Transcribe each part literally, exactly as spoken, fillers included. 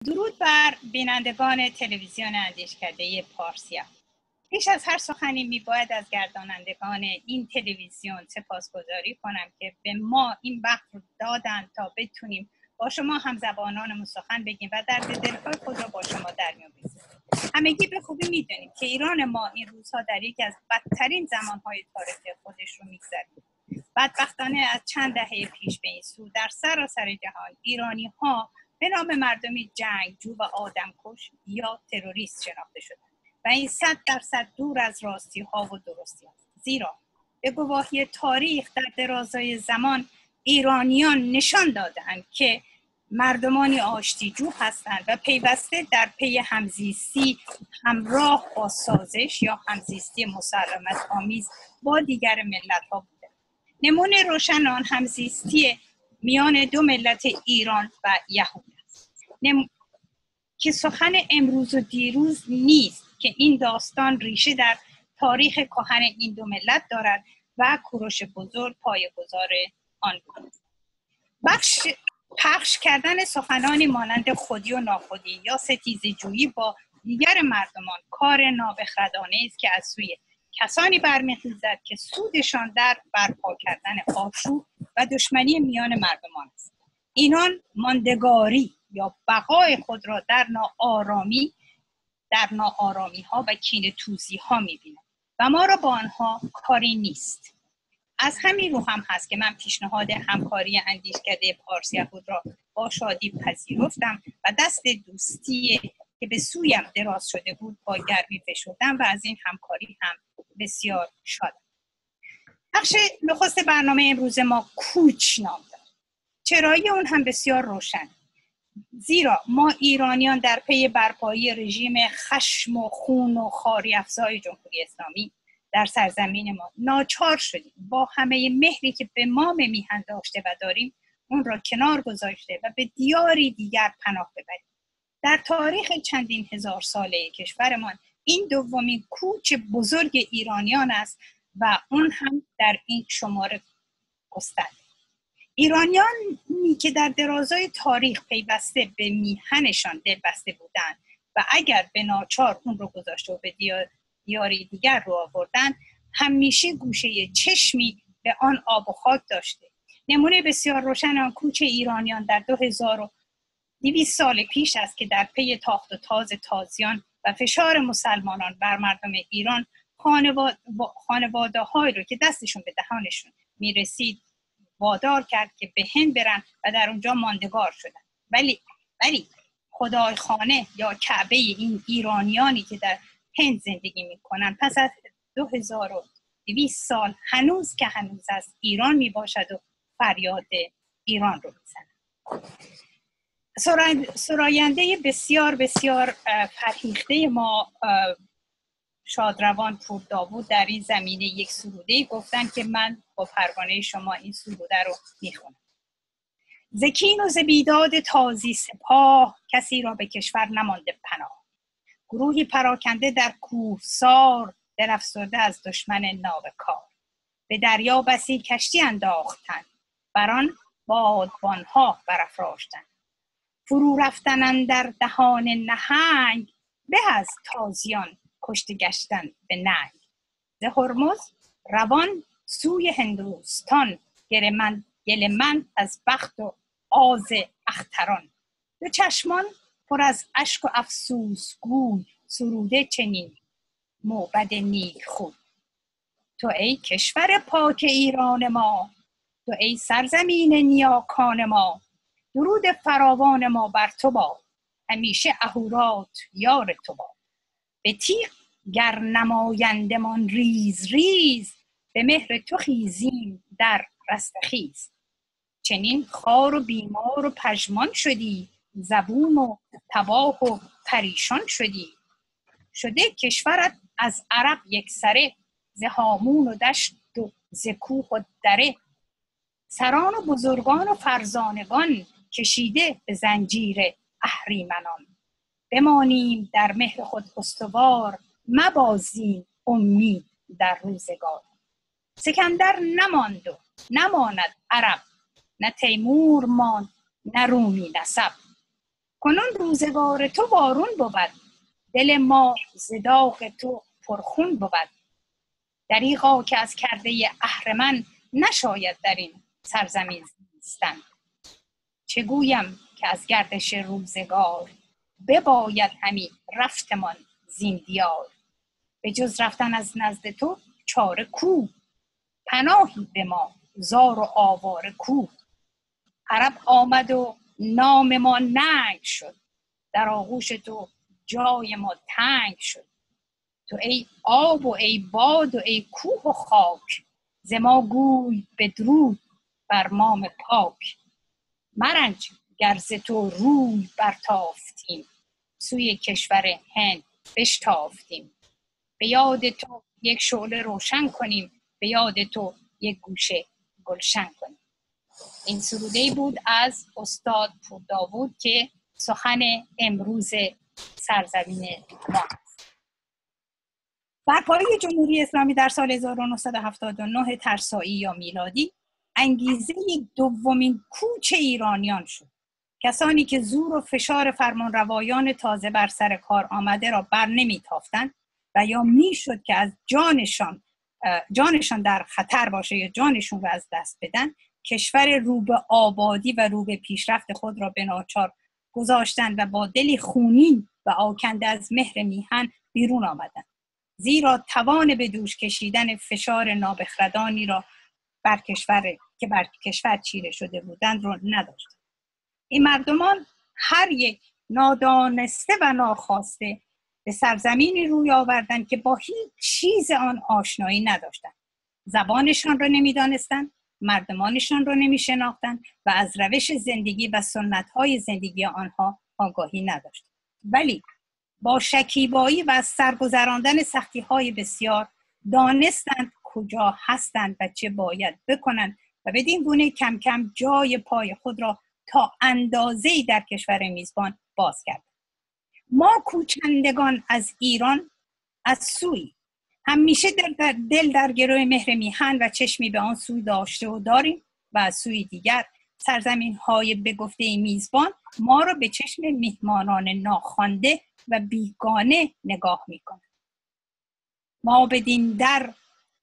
درود بر بینندگان تلویزیون اندیشکده پارسیا. پیش از هر سخنی می باید از گردانندگان این تلویزیون سپاسگزاری کنم که به ما این وقت رو دادن تا بتونیم با شما همزبانان سخن بگیم و درد دلهای خود را با شما در میون بگذاریم. همگی به خوبی میدونیم که ایران ما این روزها در یکی از بدترین زمانهای تاریخی خودش رو میگذره. بدبختانه از چند دهه پیش به این سو در سراسر جهان ایرانی ها به نام مردمی جنگجو و آدمکش یا تروریست شناخته شدند و این صد درصد دور از راستی ها و درستی است. زیرا به گواهی تاریخ در درازای زمان ایرانیان نشان دادند که مردمانی آشتیجو هستند و پیوسته در پی همزیستی همراه با سازش یا همزیستی مسالمت آمیز با دیگر ملت ها بودند. نمونه روشن آن همزیستی میان دو ملت ایران و یهود است نم... که سخن امروز و دیروز نیست که این داستان ریشه در تاریخ کهن این دو ملت دارد و کوروش بزرگ پایه‌گذار آن بود. بخش پخش کردن سخنانی مانند خودی و ناخودی یا ستیزه جویی با دیگر مردمان کار نابخردانه است که از سوی کسانی برمیخیزد که سودشان در برپا کردن آشوب و دشمنی میان مردمان است. اینان ماندگاری یا بقای خود را در ناآرامی در ناآرامی ها و کینه توزی ها میبینند و ما را با آنها کاری نیست. از همین رو هم هست که من پیشنهاد همکاری اندیشکده پارسیا خود را با شادی پذیرفتم و دست دوستی که به سویم دراز شده بود با گرمی فشردم و از این همکاری هم بسیار شادم. بخش نخست برنامه امروز ما کوچ نام دارد. چرایی اون هم بسیار روشن، زیرا ما ایرانیان در پی برپایی رژیم خشم و خون و خاری افزای جمهوری اسلامی در سرزمین ما ناچار شدیم با همه مهری که به ما میهن داشته و داریم اون را کنار گذاشته و به دیاری دیگر پناه ببریم. در تاریخ چندین هزار ساله کشورمان این دومین کوچ بزرگ ایرانیان است و اون هم در این شماره گسترده. ایرانیانی که در درازای تاریخ پیوسته به میهنشان دلبسته بودند و اگر به ناچار اون رو گذاشته و به دیار دیاری دیگر رو آوردن همیشه گوشه چشمی به آن آب و خاک داشته. نمونه بسیار روشن آن کوچ ایرانیان در دو هزار و دویست سال پیش است که در پی تاخت و تاز تازیان و فشار مسلمانان بر مردم ایران خانواده, خانواده های رو که دستشون به دهانشون میرسید وادار کرد که به هند برن و در اونجا ماندگار شدن. ولی ولی خدای خانه یا کعبه این ایرانیانی که در هند زندگی میکنن پس از دو هزار و دویست سال هنوز که هنوز از ایران میباشد و فریاد ایران رو میزنن. سراینده بسیار بسیار فرهیخته ما شادروان پور داوود در این زمینه یک سروده گفتن که من با پروانه شما این سروده رو میخونم. زکین و زبیداد تازی سپاه کسی را به کشور نمانده پناه. گروهی پراکنده در کوهسار دل افسرده از دشمن نابکار. به دریا بسی کشتی انداختند بران بادبانها برافراشتند. فرو رفتن در دهان نهنگ به از تازیان کشته گشتن به ننگ. ز هرمز روان سوی هندوستان گل من گل من از بخت و آز اختران. دو چشمان پر از اشک و افسوس گوی سروده چنین موبد نیک خوی. تو ای کشور پاک ایران ما، تو ای سرزمین نیاکان ما، درود فراوان ما بر تو باد، همیشه اهورات یار تو باد. به تیغ گر نمایندمان ریز ریز، به مهر تو خیزیم در رستخیز. چنین خوار و بیمار و پژمان شدی، زبون و تباه و پریشان شدی. شده کشورت از عرب یک سره، ز هامون و دشت و ز کوه و دره. سران و بزرگان و فرزانگان کشیده به زنجیر اهریمنان. بمانیم در مهر خود استوار، مبازیم امید در روزگار. سکندر نماند و نماند عرب، نه تیمور ماند نه رومی نسب. کنون روزگار تو بارون بود، دل ما ز داغ تو پرخون بود. دریغا که از کرده اهرمن، نشاید در این سرزمین زیستن. چه گویم که از گردش روزگار، بباید همی رفتمان زین دیار. به جز رفتن از نزد تو چاره کو، پناهی به ما زار و آواره کو. عرب آمد و نام ما ننگ شد، در آغوش تو جای ما تنگ شد. تو ای آب و ای باد و ای کوه و خاک، ز ما گوی بدرود بر مام پاک. مرنج گر ز تو روی برتافتیم، سوی کشور هند بشتافتیم. به یاد تو یک شعله روشن کنیم، به یاد تو یک گوشه گلشن کنیم. این سروده بود از استاد پورداوود که سخن امروز سرزمین ما است. برپایی جمهوری اسلامی در سال هزار و نهصد و هفتاد و نه ترسایی یا میلادی انگیزه دومین کوچ ایرانیان شد. کسانی که زور و فشار فرمانروایان تازه بر سر کار آمده را بر نمیتافتند و یا میشد که از جانشان جانشان در خطر باشه یا جانشون را از دست بدن، کشور رو به آبادی و رو به پیشرفت خود را به ناچار گذاشتند و با دلی خونین و آکنده از مهر میهن بیرون آمدند، زیرا توان به دوش کشیدن فشار نابخردانی را بر کشور که بر کشور چیره شده بودند رو نداشتند. این مردمان هر یک نادانسته و ناخواسته به سرزمینی روی آوردند که با هیچ چیز آن آشنایی نداشتند. زبانشان را نمیدانستند، مردمانشان را نمیشناختند و از روش زندگی و سنت‌های زندگی آنها آگاهی نداشتند. ولی با شکیبایی و از سرگذراندن سختی‌های بسیار دانستند کجا هستند و چه باید بکنند و بدین گونه کم کم جای پای خود را تا اندازه‌ای در کشور میزبان باز کردند. ما کوچندگان از ایران از سوی همیشه در دل در گروه مهر میهن و چشمی به آن سوی داشته و داریم و از سوی دیگر سرزمین های به گفته میزبان ما را به چشم میهمانان ناخوانده و بیگانه نگاه میکنند. ما بدین در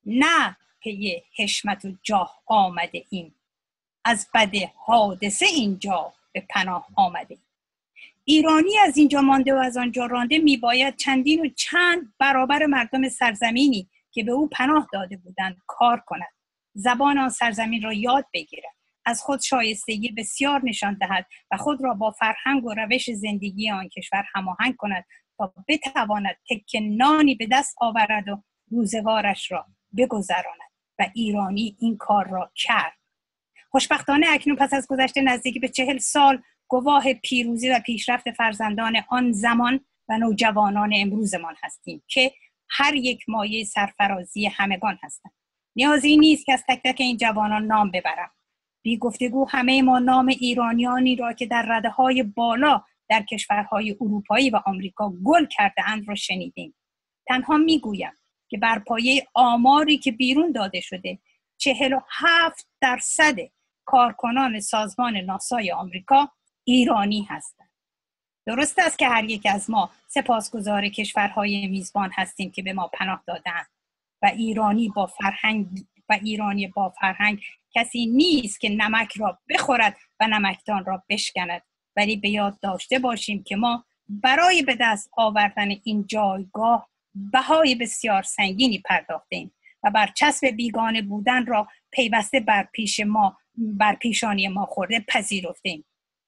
نه پی حشمت و جاه آمده ایم، از بد حادثه اینجا به پناه آمده ایم. ایرانی از اینجا مانده و از آنجا رانده میباید چندین و چند برابر مردم سرزمینی که به او پناه داده بودند کار کند، زبان آن سرزمین را یاد بگیرد، از خود شایستگی بسیار نشان دهد و خود را با فرهنگ و روش زندگی آن کشور هماهنگ کند تا بتواند تکه نانی به دست آورد و روزگارش را بگذراند و ایرانی این کار را کرد. خوشبختانه اکنون پس از گذشته نزدیک به چهل سال گواه پیروزی و پیشرفت فرزندان آن زمان و نوجوانان امروزمان هستیم که هر یک مایه سرفرازی همگان هستند. نیازی نیست که از تک تک این جوانان نام ببرم. بی گفتگو همه ما نام ایرانیانی را که در رده‌های بالا در کشورهای اروپایی و آمریکا گل کرده اند را شنیدیم. تنها میگویم که بر پایه آماری که بیرون داده شده چهل و هفت درصد کارکنان سازمان ناسای آمریکا ایرانی هستند. درست است که هر یک از ما سپاسگزار کشورهای میزبان هستیم که به ما پناه دادند و ایرانی با فرهنگ و ایرانی با فرهنگ کسی نیست که نمک را بخورد و نمکدان را بشکند، ولی به یاد داشته باشیم که ما برای به دست آوردن این جایگاه بهای بسیار سنگینی پرداختیم و برچسب بیگانه بودن را پیوسته بر پیش ما بر پیشانی ما خورده پذیرفتیم.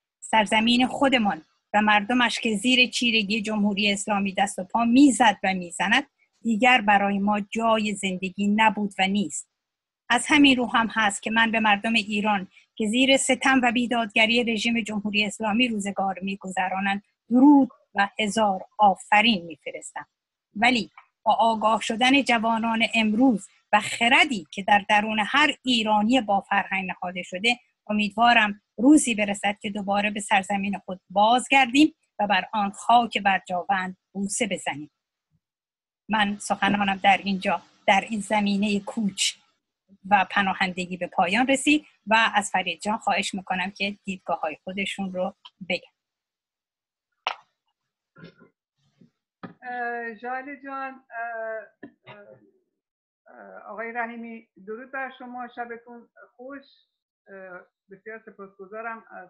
سرزمین خودمان و مردمش که زیر چیرگی جمهوری اسلامی دست و پا میزد و میزند دیگر برای ما جای زندگی نبود و نیست. از همین رو هم هست که من به مردم ایران که زیر ستم و بیدادگری رژیم جمهوری اسلامی روزگار میگذرانند درود و هزار آفرین میفرستم. ولی با آگاه شدن جوانان امروز و خردی که در درون هر ایرانی با فرهنگ نهاده شده، امیدوارم روزی برسد که دوباره به سرزمین خود بازگردیم و بر آن خاک برجاوند بوسه بزنیم. من سخنانم در اینجا در این زمینه کوچ و پناهندگی به پایان رسید و از فرید جان خواهش میکنم که دیدگاه های خودشون رو بگن. ژاله جان، آقای رحیمی، درود بر شما، شبتون خوش. بسیار سپاسگزارم از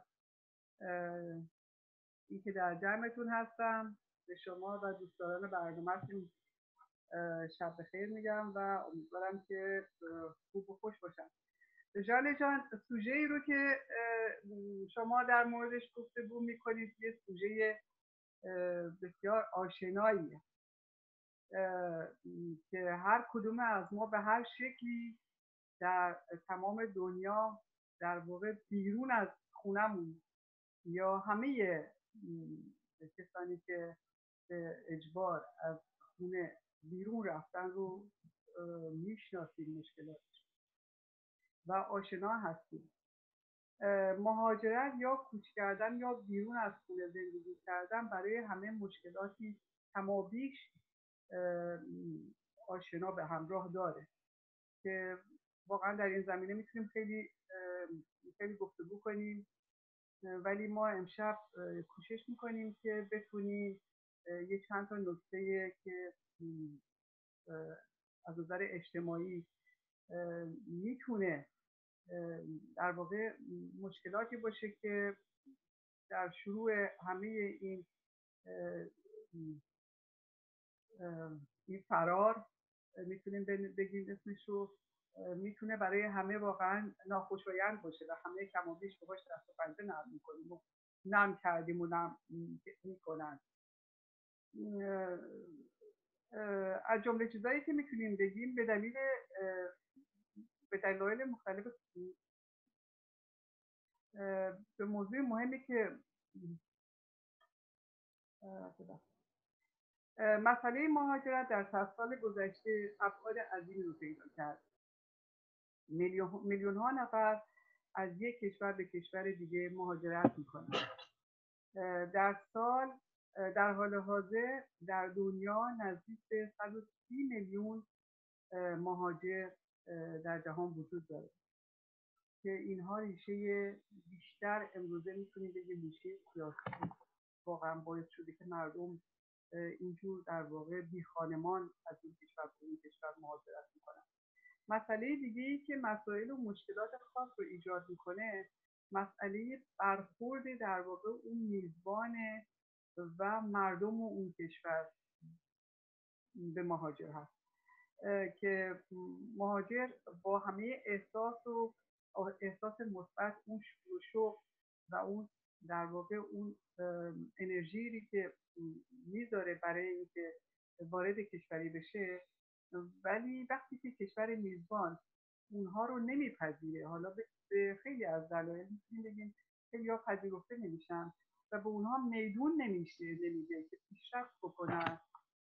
اینکه در جمعتون هستم. به شما و دوستداران برنامه‌تون شب بخیر میگم و امیدوارم که خوب و خوش باشن. ژاله جان، سوژه ای رو که شما در موردش گفتگو میکنید یه سوژه بسیار آشناییه که هر کدوم از ما به هر شکلی در تمام دنیا در واقع بیرون از خونمون یا همه کسانی که به اجبار از خونه بیرون رفتن رو میشناسیم مشکلاتش و آشنا هستیم. مهاجرت یا کوچ کردن یا بیرون از خونه زندگی کردن برای همه مشکلاتی کمابیش آشنا به همراه داره که واقعا در این زمینه میتونیم خیلی خیلی گفتگو کنیم، ولی ما امشب کوشش میکنیم که بتونیم یه چند تا نکته که از نظر اجتماعی میتونه در واقع مشکلاتی باشه که در شروع همه این این فرار میتونیم بگیم اسمش رو، میتونه برای همه واقعا ناخوشایند باشه و همه کم و بیش باهاش دست و پنجه نرم میکنیم و نرم کردیم و نرم میکنن. از جمله چیزایی که میتونیم بگیم به دلیل به دلایل مختلف به موضوع مهمی که مسئله مهاجرت در صد سال گذشته ابعاد عظیمی رو پیدا کرد. میلیون ها نفر از یک کشور به کشور دیگه مهاجرت میکنن. در سال در حال حاضر در دنیا نزدیک به صد و سی میلیون مهاجر در جهان وجود داره که اینها ریشه بیشتر امروزه میتونیم بگیم ریشه سیاسی واقعا باعث شده که مردم اینجور در واقع بی خانمان از این کشور به این کشور مهاجرت میکنن. مسئله دیگه‌ای که مسائل و مشکلات خاص رو ایجاد میکنه مسئله برخورد در واقع اون میزبان و مردم اون کشور به مهاجر هست که مهاجر با همه احساس و احساس مثبت اون شوق و اون در واقع اون انرژی که میذاره برای اینکه وارد کشوری بشه، ولی وقتی که کشور میزبان اونها رو نمیپذیره، حالا به خیلی از دلایل میتونیم بگیم خیلی ها پذیرفته نمیشن و به اونها میدون نمیشه نمیده که پیشرفت بکنن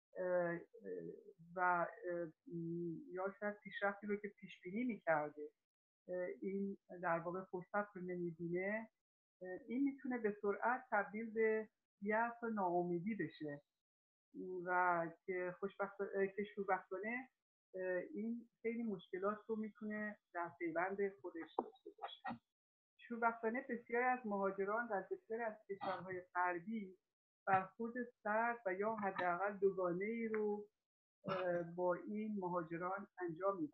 و یا شاید پیشرفتی رو که پیش بینی میکرده این در واقع فرصت رو نمیبینه، این میتونه به سرعت تبدیل به یأس و ناامیدی بشه و که خوشبختانه که شوربختانه این خیلی مشکلات رو میتونه در پیوند خودش داشته باشه. شوربختانه بسیاری از مهاجران در بسیاری از کشورهای غربی برخورد سرد و یا حداقل دوگانه‌ای رو با این مهاجران انجام میدن.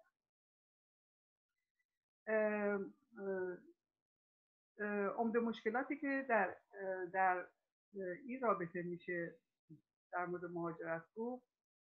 عمده مشکلاتی که در در این رابطه میشه در مورد مهاجرت رو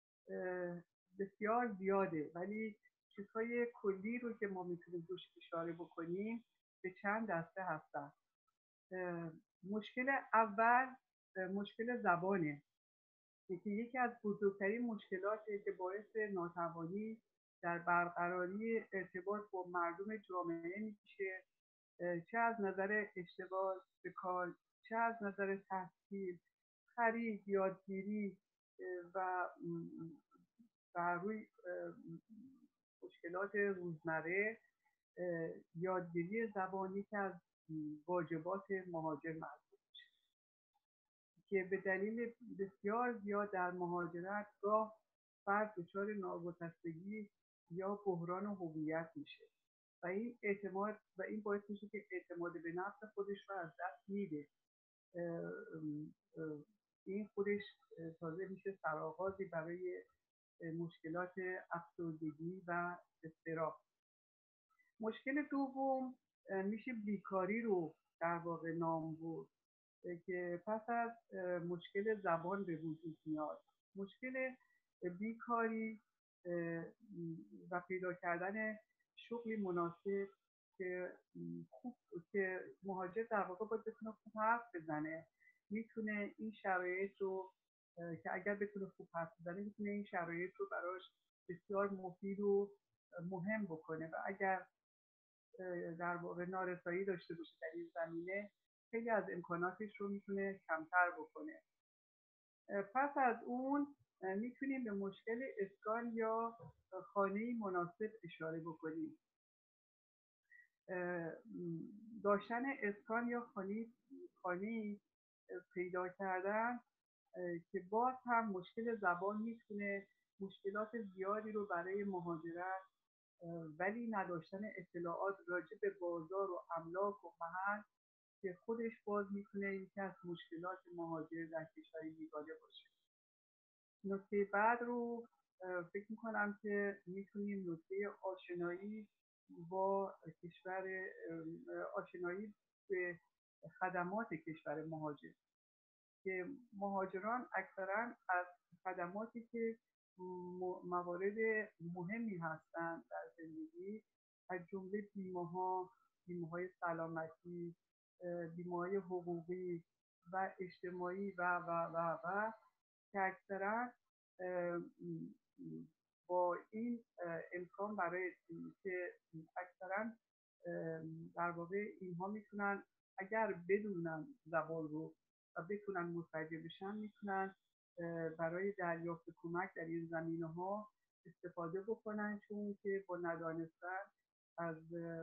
بسیار زیاده، ولی چیزهای کلی رو که ما میتونیم روش اشاره بکنیم به چند دسته هستن. مشکل اول مشکل زبانه که یکی از بزرگترین مشکلاتی که باعث ناتوانی در برقراری ارتباط با مردم جامعه میشه، چه از نظر اشتغال به کار، چه از نظر تحصیل، خرید، یادگیری و بر روی مشکلات روزمره. یادگیری زبانی که از واجبات مهاجر محسوب میشه که به دلیل بسیار زیاد در مهاجرت گاه فرد دچار ناگسستگی یا بحران هویت میشه و این اعتماد و این باعث میشه که اعتماد به نفس خودش رو از دست میده. این خودش تازه میشه سرآغازی برای مشکلات افسردگی و اضطراب. مشکل دوم میشه بیکاری رو در واقع نام برد که پس از مشکل زبان به وجود میاد. مشکل بیکاری و پیدا کردن شغلی مناسب که خوب که مهاجر در واقع باید بتونه خوب حرف بزنه، میتونه این شرایط رو که اگر بتونه خوب حرف بزنه میتونه این شرایط رو براش بسیار مفید و مهم بکنه و اگر در واقع نارسایی داشته باشه در این زمینه خیلی از امکاناتش رو میتونه کمتر بکنه. پس از اون میتونیم به مشکل اسکان یا خانه مناسب اشاره بکنیم. داشتن اسکان یا خانه خانه پیدا کردن که باز هم مشکل زبان میتونه مشکلات زیادی رو برای مهاجرت ولی نداشتن اطلاعات راجع به بازار و املاک و محل که خودش باز میتونه یکی از مشکلات مهاجر در کشور بیگانه باشه. نکته بعد رو فکر میکنم که میتونیم نکته آشنایی با کشور آشنایی به خدمات کشور مهاجر که مهاجران اکثرا از خدماتی که موارد مهمی هستند در زندگی از جمله بیمه ها، بیمه های سلامتی، بیمه های حقوقی و اجتماعی و و و و که اکثرا با این امکان برای که اکثرا در واقع اینها میتونن اگر بدونن زبان رو و بتونن متوجه بشن میتونن برای دریافت کمک در این زمینه ها استفاده بکنن، چون که با ندانستن از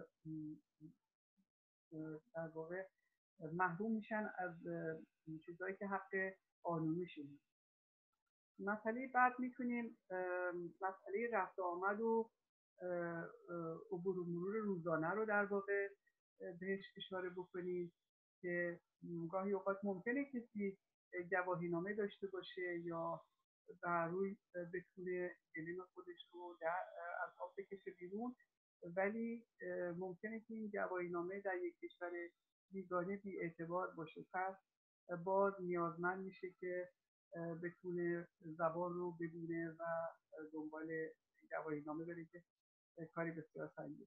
در واقع محروم میشن از چیزهایی که حق قانونیشونه. مسئله بعد میتونیم مسئله رفت و آمد و عبور و مرور روزانه رو در واقع بهش اشاره بکنیم که گاهی اوقات ممکنه کسی گواهینامه داشته باشه یا بر روی بتونه گلیم خودش رو از آب بکشه بیرون، ولی ممکنه که این گواهینامه در یک کشور بیگانه بی اعتبار باشه. پس باز نیازمند میشه که بتونه زبان رو بدونه و دنبال گواهینامه بره که کاری بسیار سنگینه.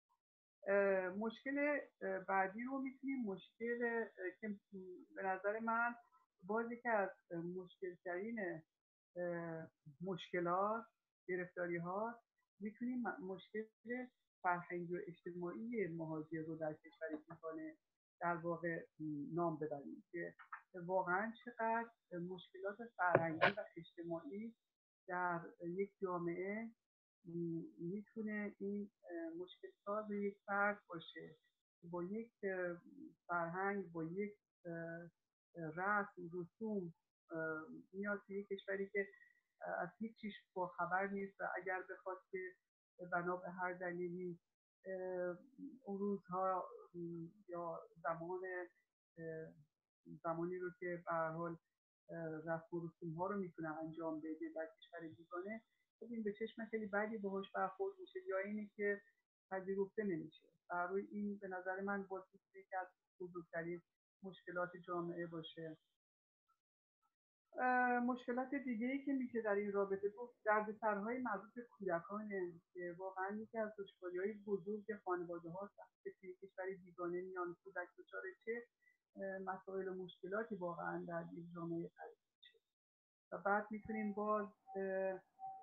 مشکل بعدی رو میتونیم مشکل که به نظر من باز یکی از مشکل ترین مشکلات گرفتاری ها میتونیم مشکل فرهنگی و اجتماعی مهاجر رو در کشور بیگانه در واقع نام ببریم که واقعا چقدر مشکلات فرهنگی و اجتماعی در یک جامعه میتونه این مشکل ساز یک فرد باشه با یک فرهنگ، با یک رسم رسوم میاد توی یک کشوری که از هیچ چیز با خبر نیست و اگر بخواد که بنا به هر دلیلی اون روزها یا زمان زمانی رو که به هر حال رسم و رسوم ها رو میتونه انجام بده در کشور بیگانه، خب این به چشم خیلی بدی باهاش برخورد میشه یا اینی که پذیرفته نمیشه. در روی این به نظر من باید یکی از بزرگترین مشکلات جامعه باشه. مشکلات دیگه‌ای که میشه در این رابطه بود دردسرهای مربوط به کودکانه که واقعا یکی از دشواری‌های بزرگ خانواده‌ها که توی کشور بیگانه میان کودک دچار چه مسائل و مشکلاتی واقعا در این جامعه قرار میشه. و بعد میتونیم باز